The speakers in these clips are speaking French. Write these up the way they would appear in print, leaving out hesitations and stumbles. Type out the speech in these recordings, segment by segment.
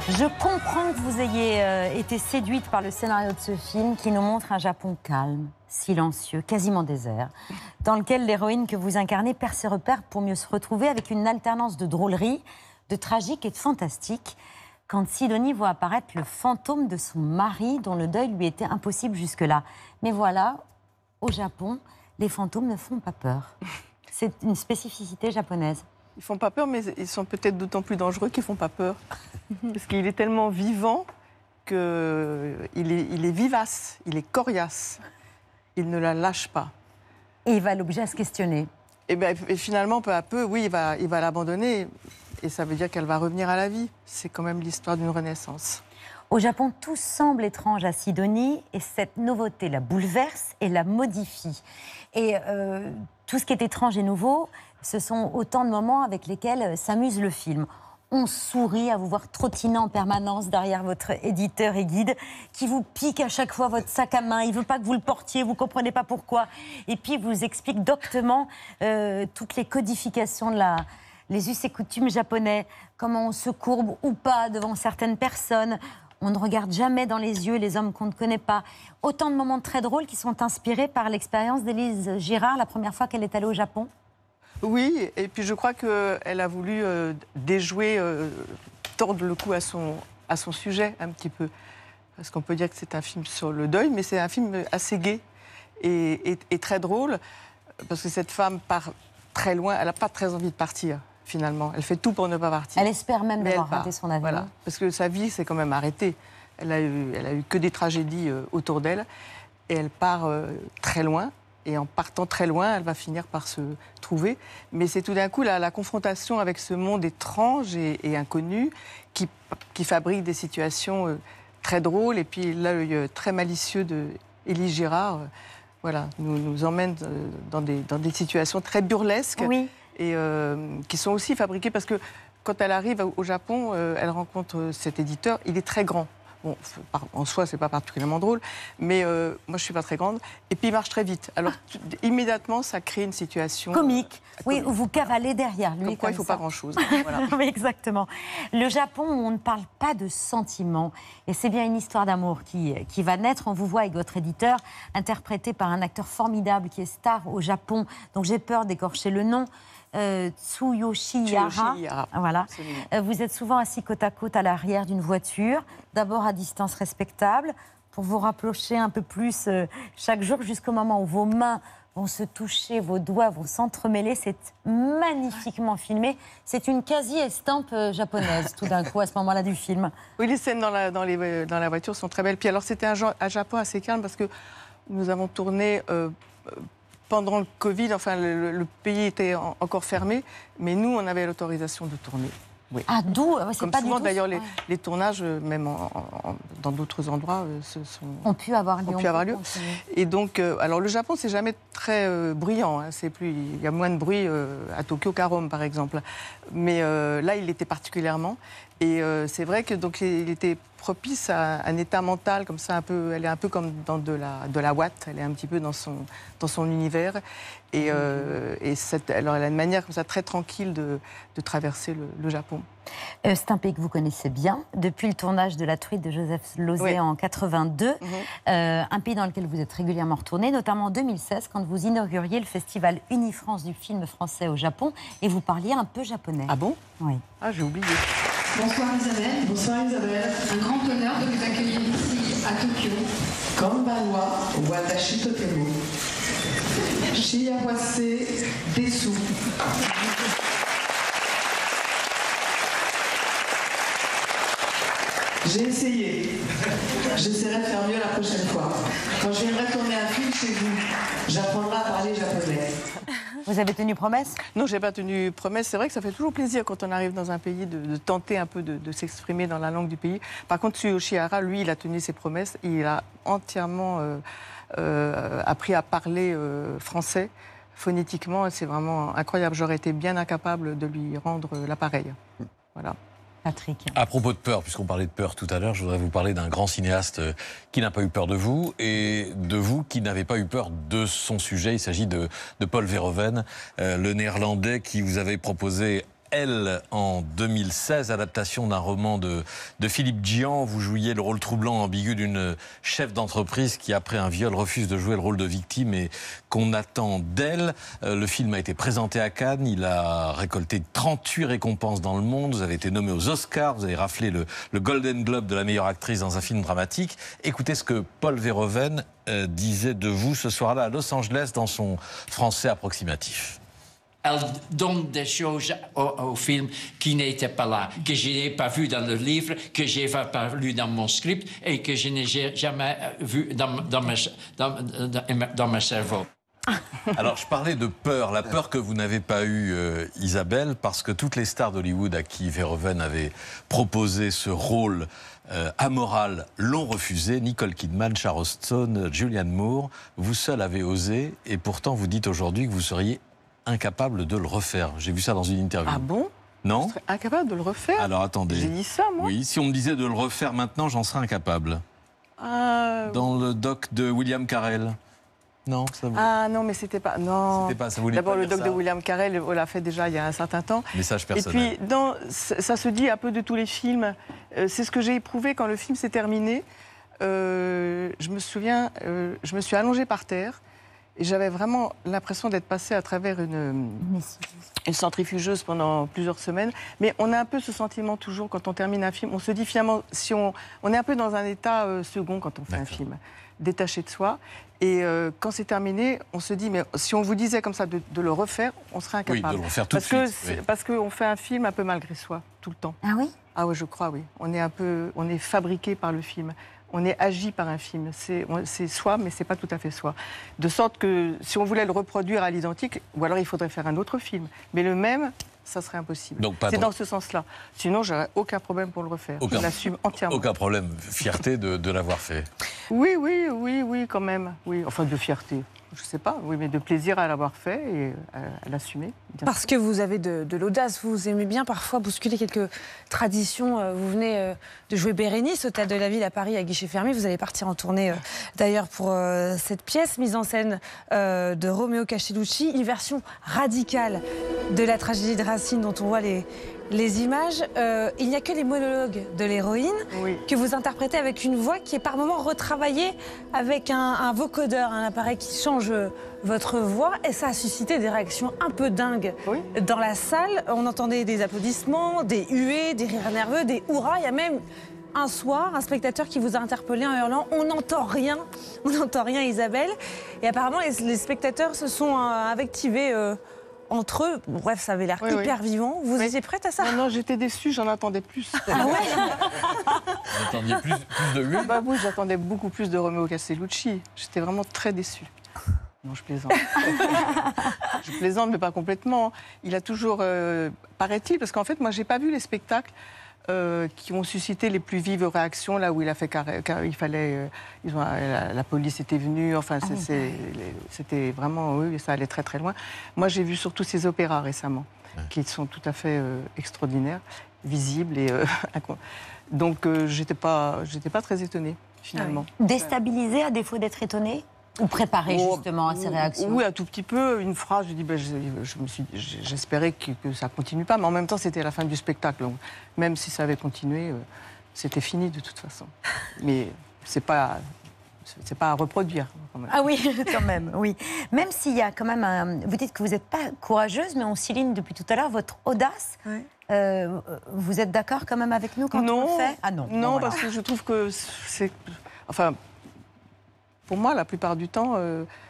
Je comprends que vous ayez été séduite par le scénario de ce film qui nous montre un Japon calme, silencieux, quasiment désert, dans lequel l'héroïne que vous incarnez perd ses repères pour mieux se retrouver avec une alternance de drôlerie, de tragique et de fantastique, quand Sidonie voit apparaître le fantôme de son mari dont le deuil lui était impossible jusque-là. Mais voilà, au Japon, les fantômes ne font pas peur. C'est une spécificité japonaise. Ils font pas peur, mais ils sont peut-être d'autant plus dangereux qu'ils font pas peur. Parce qu'il est tellement vivant qu'il est vivace, il est coriace. Il ne la lâche pas. Et il va l'obliger à se questionner. Et finalement, peu à peu, oui, il va l'abandonner. Et ça veut dire qu'elle va revenir à la vie. C'est quand même l'histoire d'une renaissance. Au Japon, tout semble étrange à Sidonie et cette nouveauté la bouleverse et la modifie. Et tout ce qui est étrange et nouveau, ce sont autant de moments avec lesquels s'amuse le film. On sourit à vous voir trottiner en permanence derrière votre éditeur et guide qui vous pique à chaque fois votre sac à main. Il ne veut pas que vous le portiez, vous ne comprenez pas pourquoi. Et puis, il vous explique doctement toutes les codifications de les us et coutumes japonais, comment on se courbe ou pas devant certaines personnes. On ne regarde jamais dans les yeux les hommes qu'on ne connaît pas. Autant de moments très drôles qui sont inspirés par l'expérience d'Élise Girard la première fois qu'elle est allée au Japon. Oui, et puis je crois qu'elle a voulu déjouer, tordre le cou à son sujet un petit peu. Parce qu'on peut dire que c'est un film sur le deuil, mais c'est un film assez gai et très drôle. Parce que cette femme part très loin, elle n'a pas très envie de partir. Finalement, elle fait tout pour ne pas partir. Elle espère même d'avoir raté son avenir. Voilà, parce que sa vie s'est quand même arrêtée. Elle a eu que des tragédies autour d'elle. Et elle part très loin. Et en partant très loin, elle va finir par se trouver. Mais c'est tout d'un coup la confrontation avec ce monde étrange et inconnu qui fabrique des situations très drôles. Et puis l'œil très malicieux d'Élise Girard nous emmène dans des situations très burlesques. Oui. Et qui sont aussi fabriquées parce que quand elle arrive au Japon, elle rencontre cet éditeur. Il est très grand. Bon, en soi, c'est pas particulièrement drôle, mais moi, je suis pas très grande. Et puis, il marche très vite. Alors, immédiatement, ça crée une situation comique. Oui, où vous cavalez derrière lui. Comme quoi, il ne faut pas grand-chose. Voilà. Oui, exactement. Le Japon, on ne parle pas de sentiments. Et c'est bien une histoire d'amour qui va naître. On vous voit avec votre éditeur, interprété par un acteur formidable qui est star au Japon. Donc, j'ai peur d'écorcher le nom. Tsuyoshi Hara. Voilà. Vous êtes souvent assis côte à côte à l'arrière d'une voiture, d'abord à distance respectable, pour vous rapprocher un peu plus chaque jour jusqu'au moment où vos mains vont se toucher, vos doigts vont s'entremêler. C'est magnifiquement filmé. C'est une quasi-estampe japonaise, tout d'un coup, à ce moment-là du film. Oui, les scènes dans la voiture sont très belles. Puis alors, c'était un Japon assez calme parce que nous avons tourné... pendant le Covid, enfin, le pays était encore fermé, mais nous, on avait l'autorisation de tourner. Oui. Ah, d'où c'est comme pas souvent, du tout... d'ailleurs, les tournages, même dans d'autres endroits, ont pu avoir lieu. Et donc, alors, le Japon, c'est jamais très bruyant. Hein, il y a moins de bruit à Tokyo qu'à Rome, par exemple. Mais là, il était particulièrement. Et c'est vrai que donc il était propice à un état mental comme ça, elle est un peu comme dans de la ouate, elle est un petit peu dans son univers. Et alors elle a une manière comme ça très tranquille de traverser le Japon. C'est un pays que vous connaissez bien, depuis le tournage de La Truite de Joseph Losey en 82. Un pays dans lequel vous êtes régulièrement retourné, notamment en 2016, quand vous inauguriez le festival Unifrance du film français au Japon, et vous parliez un peu japonais. Ah bon? Oui. Ah, j'ai oublié. Bonsoir Isabelle. Bonsoir Isabelle. Un grand honneur de vous accueillir ici à Tokyo. Konbanwa watashi totemo. Shiawase desu. J'ai essayé. J'essaierai de faire mieux la prochaine fois. Quand je viendrai tourner un film chez vous, j'apprendrai à parler japonais. Vous avez tenu promesse? Non, je n'ai pas tenu promesse. C'est vrai que ça fait toujours plaisir quand on arrive dans un pays de tenter un peu de s'exprimer dans la langue du pays. Par contre, Tsuyoshi Hara, lui, il a tenu ses promesses. Il a entièrement appris à parler français phonétiquement. C'est vraiment incroyable. J'aurais été bien incapable de lui rendre l'appareil. Voilà. Patrick. À propos de peur, puisqu'on parlait de peur tout à l'heure, je voudrais vous parler d'un grand cinéaste qui n'a pas eu peur de vous et de vous qui n'avez pas eu peur de son sujet. Il s'agit de Paul Verhoeven, le néerlandais qui vous avait proposé Elle, en 2016, adaptation d'un roman de Philippe Djian. Vous jouiez le rôle troublant, ambigu d'une chef d'entreprise qui, après un viol, refuse de jouer le rôle de victime et qu'on attend d'elle. Le film a été présenté à Cannes. Il a récolté 38 récompenses dans le monde. Vous avez été nommé aux Oscars. Vous avez raflé le Golden Globe de la meilleure actrice dans un film dramatique. Écoutez ce que Paul Verhoeven disait de vous ce soir-là à Los Angeles dans son français approximatif. Elle donne des choses au film qui n'étaient pas là, que je n'ai pas vu dans le livre, que je n'ai pas lu dans mon script et que je n'ai jamais vu dans mon cerveau. Alors, je parlais de peur, la peur que vous n'avez pas eue, Isabelle, parce que toutes les stars d'Hollywood à qui Verhoeven avait proposé ce rôle amoral l'ont refusé. Nicole Kidman, Sharon Stone, Julianne Moore. Vous seul avez osé, et pourtant vous dites aujourd'hui que vous seriez incapable de le refaire. J'ai vu ça dans une interview. Ah bon? Non? Je serais incapable de le refaire? Alors attendez. J'ai dit ça, moi? Oui, si on me disait de le refaire maintenant, j'en serais incapable. Dans le doc de William Carell. Non, ça vous... Ah non, mais c'était pas... Non. C'était pas, ça voulait D'abord, pas le dire doc ça. de William Carell, on l'a fait déjà il y a un certain temps. Message personnel. Et puis, ça se dit un peu de tous les films. C'est ce que j'ai éprouvé quand le film s'est terminé. Je me souviens, je me suis allongée par terre et j'avais vraiment l'impression d'être passée à travers une centrifugeuse pendant plusieurs semaines. Mais on a un peu ce sentiment toujours quand on termine un film. On se dit finalement, si on est un peu dans un état second quand on fait un film, détaché de soi. Et quand c'est terminé, on se dit, mais si on vous disait comme ça de le refaire, on serait incapable. Oui, de le refaire tout de suite. Parce qu'on fait un film un peu malgré soi, tout le temps. Ah oui? Ah oui, je crois, oui. On est fabriqué par le film. On est agi par un film. C'est soi, mais c'est pas tout à fait soi. De sorte que si on voulait le reproduire à l'identique, ou alors il faudrait faire un autre film. Mais le même, ça serait impossible. C'est dans ce sens-là. Sinon, j'aurais aucun problème pour le refaire. Je l'assume entièrement. Aucun problème. Fierté de l'avoir fait. Oui, quand même. Oui, enfin de fierté. Je sais pas, oui, mais de plaisir à l'avoir fait et à l'assumer. Parce que vous avez de l'audace, vous aimez bien parfois bousculer quelques traditions. Vous venez de jouer Bérénice, Hôtel de la Ville à Paris à guichet fermé. Vous allez partir en tournée d'ailleurs pour cette pièce, mise en scène de Romeo Castellucci, une version radicale de la tragédie de Racine dont on voit les images. Il n'y a que les monologues de l'héroïne que vous interprétez avec une voix qui est par moments retravaillée avec un vocodeur, un appareil qui change votre voix. Et ça a suscité des réactions un peu dingues dans la salle. On entendait des applaudissements, des huées, des rires nerveux, des hurrahs. Il y a même un soir un spectateur qui vous a interpellé en hurlant « On n'entend rien, Isabelle ». Et apparemment, les spectateurs se sont invectivés entre eux. Bref, ça avait l'air hyper vivant. Vous étiez prête à ça? Non, j'étais déçue, j'en attendais plus. Ah ouais? Vous attendiez plus de lui? Bah oui, j'attendais beaucoup plus de Romeo Castellucci. J'étais vraiment très déçue. Non, je plaisante. Je plaisante, mais pas complètement. Il a toujours, paraît-il, parce qu'en fait, moi, j'ai pas vu les spectacles qui ont suscité les plus vives réactions, là où il a fait il fallait... la police était venue, enfin, c'était vraiment... Oui, ça allait très très loin. Moi, j'ai vu surtout ces opéras récemment, qui sont tout à fait extraordinaires, visibles, et donc j'étais pas très étonnée, finalement. Déstabilisée à défaut d'être étonnée? Ou préparée justement à ces réactions? Oui, un tout petit peu. Une phrase, je dis, j'espérais que ça continue pas, mais en même temps, c'était la fin du spectacle. Donc, même si ça avait continué, c'était fini de toute façon. Mais c'est pas à reproduire. Quand même. Ah oui, quand même, oui. Même s'il y a quand même vous dites que vous n'êtes pas courageuse, mais on souligne depuis tout à l'heure votre audace. Vous êtes d'accord quand même avec nous quand on le fait? Ah non. Non, parce que je trouve que c'est... Enfin... Pour moi, la plupart du temps,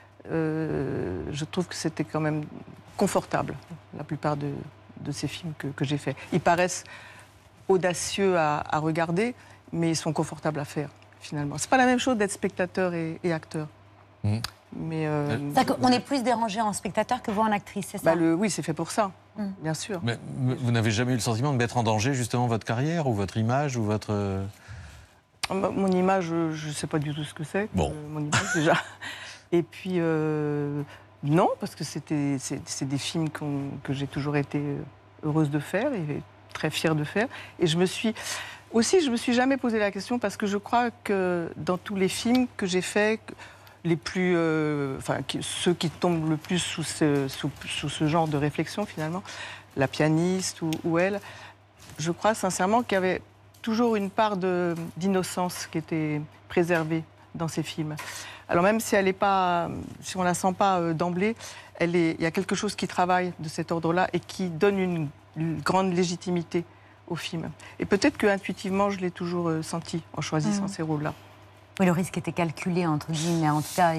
je trouve que c'était quand même confortable, la plupart de ces films que j'ai faits. Ils paraissent audacieux à regarder, mais ils sont confortables à faire, finalement. C'est pas la même chose d'être spectateur et acteur. Mais on est plus dérangé en spectateur que vous en actrice, c'est ça? Oui, c'est fait pour ça, bien sûr. Mais vous n'avez jamais eu le sentiment de mettre en danger justement votre carrière ou votre image ou votre... Mon image, je ne sais pas du tout ce que c'est, mon image déjà. Et puis, non, parce que c'est des films que j'ai toujours été heureuse de faire et très fière de faire. Et je me suis jamais posé la question parce que je crois que dans tous les films que j'ai faits, les plus, ceux qui tombent le plus sous ce genre de réflexion finalement, la pianiste ou elle, je crois sincèrement qu'il y avait toujours une part d'innocence qui était préservée dans ces films. Alors même si elle est pas, si on la sent pas d'emblée, il y a quelque chose qui travaille de cet ordre-là et qui donne une grande légitimité au film. Et peut-être que intuitivement, je l'ai toujours senti en choisissant ces rôles-là. Oui, le risque était calculé, entre guillemets, en tout cas.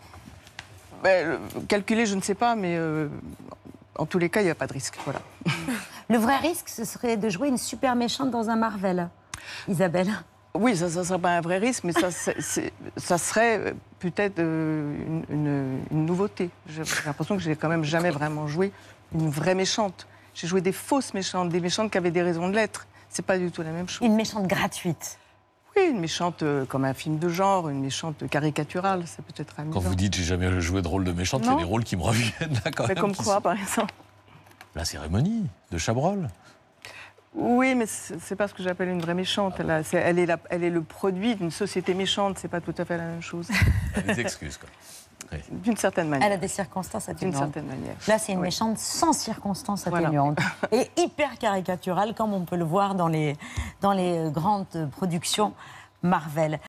Calculé, je ne sais pas, mais en tous les cas, il n'y a pas de risque. Voilà. Le vrai risque, ce serait de jouer une super méchante dans un Marvel, Isabelle. Oui, ça ne serait pas un vrai risque, mais ça serait peut-être une nouveauté. J'ai l'impression que j'ai quand même jamais vraiment joué une vraie méchante. J'ai joué des fausses méchantes, des méchantes qui avaient des raisons de l'être. C'est pas du tout la même chose. Une méchante gratuite. Oui, une méchante comme un film de genre, une méchante caricaturale, c'est peut-être amusant. Quand vous dites j'ai jamais joué de rôle de méchante, il y a des rôles qui me reviennent là quand mais même. Comme quoi, par exemple? La cérémonie de Chabrol. Oui, mais c'est pas ce que j'appelle une vraie méchante. Elle est le produit d'une société méchante, c'est pas tout à fait la même chose. Des excuses, quoi. Oui. D'une certaine manière. Elle a des circonstances atténuantes. D'une certaine manière. Là, c'est une méchante sans circonstances atténuantes. Voilà. Et hyper caricaturale, comme on peut le voir dans les grandes productions Marvel.